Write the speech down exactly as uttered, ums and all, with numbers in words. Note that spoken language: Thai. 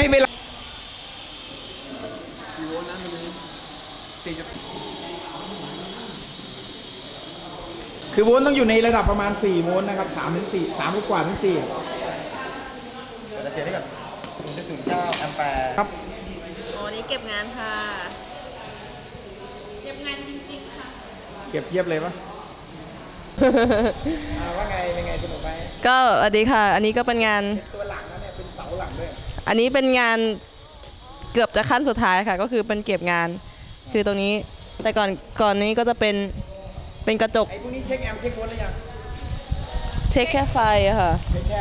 ไม่เป็นไรคือโวลต์ต้องอยู่ในระดับประมาณสี่โวลต์นะครับสามถึงสี่ สามกว่าถึงสี่จะเทียบได้กับศูนย์จุดศูนย์เก้าแอมแปร์ครับโอ้นี่เก็บงานค่ะเก็บงานจริงๆค่ะเก็บเยียบเลยปะว่าไงเป็นไงสนุกไหมก็สวัสดีค่ะอันนี้ก็เป็นงานตัวหลังนะเนี่ยเป็นเสาหลังด้วยอันนี้เป็นงานเกือบจะขั้นสุดท้ายค่ะก็คือเป็นเก็บงานคือตรงนี้แต่ก่อนก่อนนี้ก็จะเป็นเป็นกระจกไอ้พวกนี้เช็คแอมเช็คโวลต์หรือยังเช็คแค่ไฟอะค่ะเช็คแค่